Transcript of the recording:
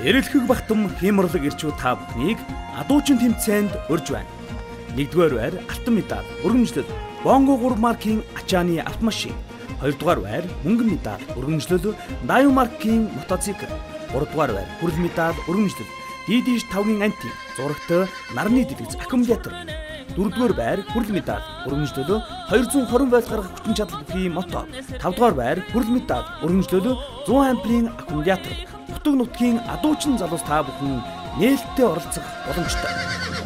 Эрэлхэг бахтам хямралаг ирчүү та бүхнийг адуучин тэмцээнд урьж байна. 1-р байр алтан медаль өргөмжлөл Бонго 3 маркийн ачааны автомашин. 2-р байр мөнгөн медаль өргөмжлөл Дайу маркийн мотоцикл. 3-р байр хүрэл медаль өргөмжлөл DD 5-гийн анти зурагтай нарны дэлгэц аккумулятор. 4-р байр хүрэл медаль өргөмжлөл 220 вольт гаргах хүчин чадал бүхий мотор. 5-р байр хүрэл медаль өргөмжлөл 100 амперийн аккумулятор. Нутгийн адуучин залуус та бүхэн нээлттэй оролцох боломжтой.